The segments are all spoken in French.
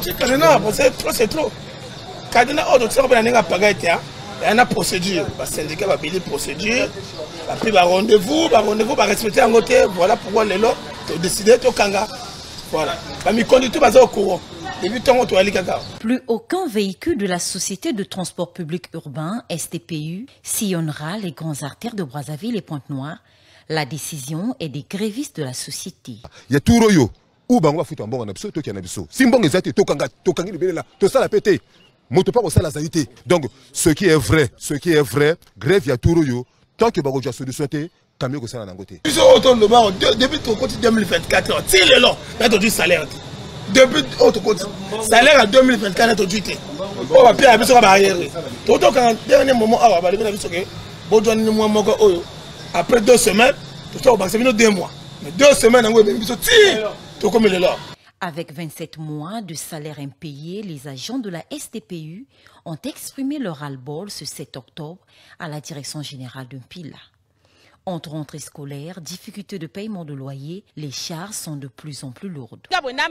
Non, c'est trop. Quand on a autre chose, on a pas été. Il y a une procédure. Le syndicat va payer procédure. Puis rendez-vous, va respecter un côté. Voilà pourquoi les lots ont décidé de Kanga. Voilà. Au courant. Plus aucun véhicule de la Société de transport public urbain, STPU, sillonnera les grandes artères de Brazzaville et Pointe-Noire. La décision est des grévistes de la société. Il y a tout royo. Ou bango fout un bon abso, to qui en abso. Simbong ezati to kanga là, to ça la pété. Moto pas au ça la zaïté. Donc ce qui est vrai, grève ya tout royo. Tant que bango ja solution té, kamio ko ça na ngoté. Ils ont autant de bar depuis ton côté 2024. Tu le long, là tu dis salaire. Depuis autre côté, salaire en 2024 tu dis. On va payer à biso barrière. Tout quand dernier moment ah va aller biso que bon donne moi moko oyo. Après 2 semaines, tout ça va c'est 2 mois. Mais 2 semaines on va biso ti. Avec 27 mois de salaire impayé, les agents de la STPU ont exprimé leur ras-le-bol ce 7 octobre à la direction générale de Mpila. Entre rentrée scolaire, difficulté de paiement de loyer, les charges sont de plus en plus lourdes.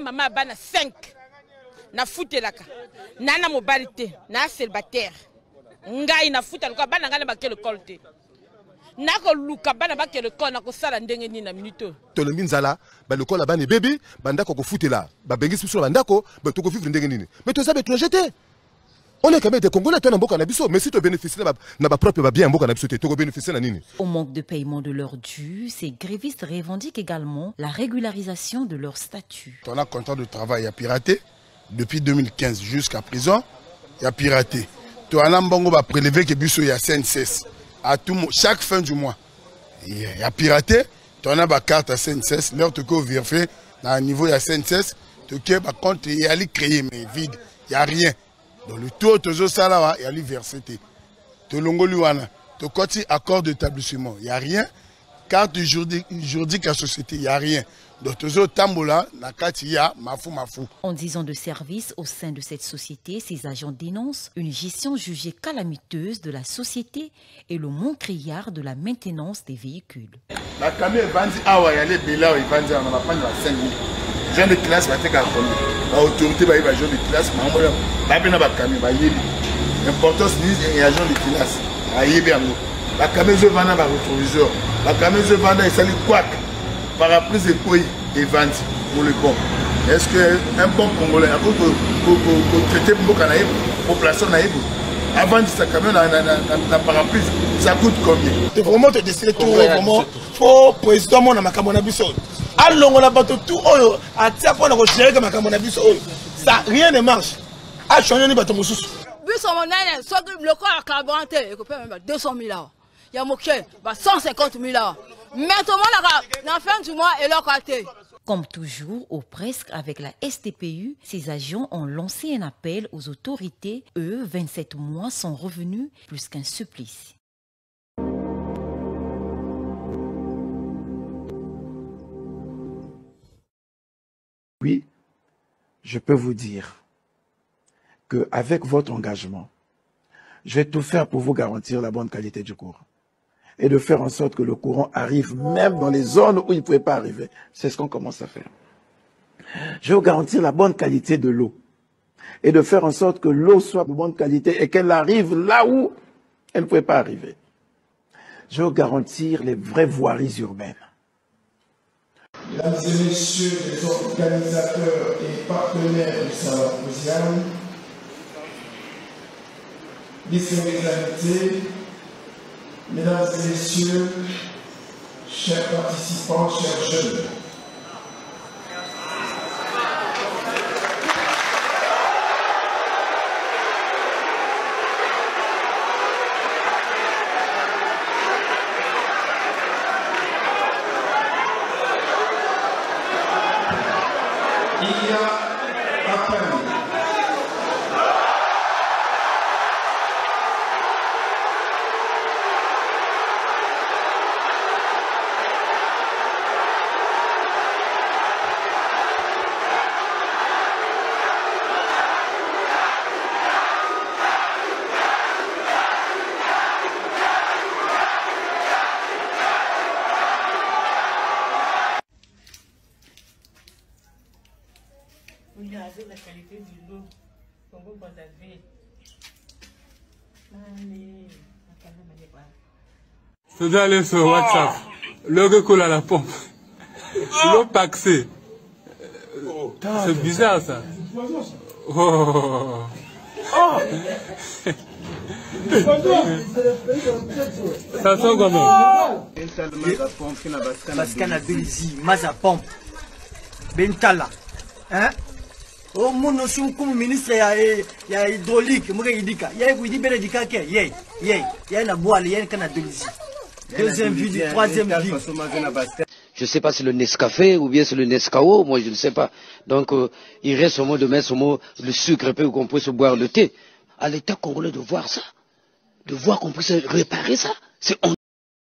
Tolombinzala, le col là-bas, bébé, bandako ko fouté là, bengis sur bandako, to ko vivre ndengeni. Mais tout ça be jeté. On est quand même des Congolais, tu as un bon cannabis, mais si tu bénéficies n'a pas propre bien un bon cannabis, tu as bénéficié na nini. Au manque de paiement de leurs dus, ces grévistes revendiquent également la régularisation de leur statut. On a contrat de travail à pirater depuis 2015 jusqu'à présent, il y a piraté. Tu as un bongo va prélever que biso y a CNCS. À tout chaque fin du mois, il y a piraté, tu as une carte à CNCS, l'heure tu as vérifié, à un niveau il y a CNCS, tu as par contre il y a créé mais vide, il n'y a rien. Dans le tour, tu as ça il y a l'université. Tu as l'ongoluana, tu as accord d'établissement, il n'y a rien. Carte juridique à société, il n'y a rien. Donc, tu as tambola, la carte, il y a mafou. En 10 ans de service au sein de cette société, ces agents dénoncent une gestion jugée calamiteuse de la société et le manque criard de la maintenance des véhicules. La camion est vendue, il y a les billets, il vendent, on va prendre 5 000. Jean de classe va être à l'autorité va y avoir jean de classe, mais on va bien avoir camion, va y aller. L'importance c'est y a jean de classe, va y aller. La camion se vend à la rétroviseur, la camion se vend à s'allie quoi, parapluie et puis et vente pour le bon. Est-ce qu'un bon Congolais, pour traiter pour Canaïbe, pour placer Naïbe, avant de sa camion dans parapluie, ça coûte combien? Tu vraiment te décider tout vraiment, faut président mon na Camonabiso. Allons on a battu tout oyo, à tia pour on gérer comme Camonabiso. Ça rien ne marche. À changer ni bateau moussous. Bus on a soit le corps à carburanté, il peut même 200 000 €. Il y a moqué, 150 000 €. Maintenant la fin du mois et leur côté. Comme toujours, ou presque avec la STPU, ces agents ont lancé un appel aux autorités. Eux, 27 mois sont revenus plus qu'un supplice. Oui, je peux vous dire qu'avec votre engagement, je vais tout faire pour vous garantir la bonne qualité du courant. Et de faire en sorte que le courant arrive même dans les zones où il ne pouvait pas arriver. C'est ce qu'on commence à faire. Je vais vous garantir la bonne qualité de l'eau. Et de faire en sorte que l'eau soit de bonne qualité et qu'elle arrive là où elle ne pouvait pas arriver. Je vais vous garantir les vraies voiries urbaines. Mesdames et messieurs les organisateurs et partenaires du salon social, distingués invités, mesdames et messieurs, chers participants, chers jeunes, il y a à peine Je dois aller sur WhatsApp. Le coule à la pompe. L'eau paxé. C'est bizarre ça. Oh. Ça sent comment? Baskana Belizi, Maza pompe. Bentala. Hein? Oh, mon notion comme ministre, il y a hydraulique, il y a Benedica, il y a la boîte, il y a un canadolizi. Deuxième vie, troisième vie. Je ne sais pas si c'est le Nescafé ou bien c'est le Nescao, moi je ne sais pas. Donc il reste au mot de mettre le sucre peu qu'on puisse boire le thé. À l'État congolais de voir ça, de voir qu'on puisse réparer ça, c'est honteux.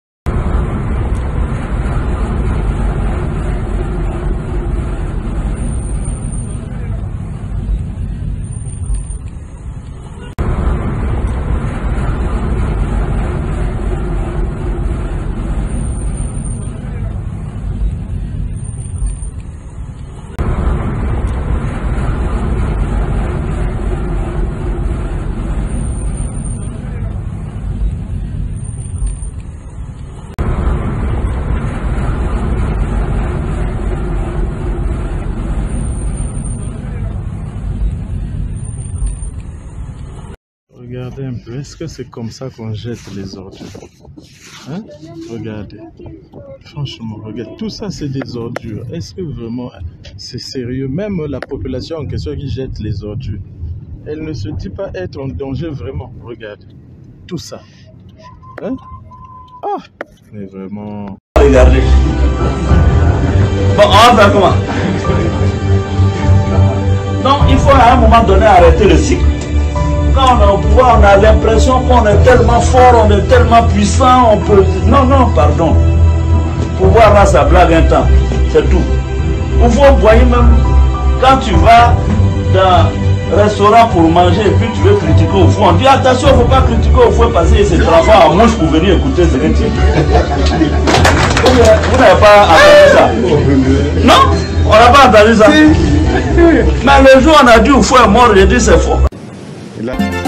Regardez un peu, est-ce que c'est comme ça qu'on jette les ordures? Hein? Regardez, franchement, regardez, tout ça c'est des ordures. Est-ce que vraiment c'est sérieux? Même la population en question qui jette les ordures, elle ne se dit pas être en danger vraiment. Regardez, tout ça. Hein? Ah, mais vraiment... Regardez. Bon, on va faire comment? Donc il faut à un moment donné arrêter le cycle. Quand on est au pouvoir, on a l'impression qu'on est tellement fort, on est tellement puissant, on peut... Non, non, pardon. Pouvoir là, ça blague un temps. C'est tout. Vous voyez même, quand tu vas dans un restaurant pour manger et puis tu veux critiquer au fond, on dit attention, il ne faut pas critiquer au fond parce que c'est transformé en mouche pour venir écouter ce que tu dis. Vous n'avez pas entendu ça? Non, on n'a pas entendu ça. Mais le jour où on a dit au fond est mort, j'ai dit c'est faux. Et là...